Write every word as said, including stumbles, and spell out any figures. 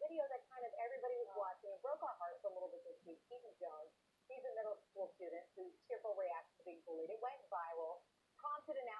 video that kind of everybody was watching. It broke our hearts a little bit this week. Keaton Jones, he's a middle school student whose tearful reaction to being bullied. It went viral, prompted an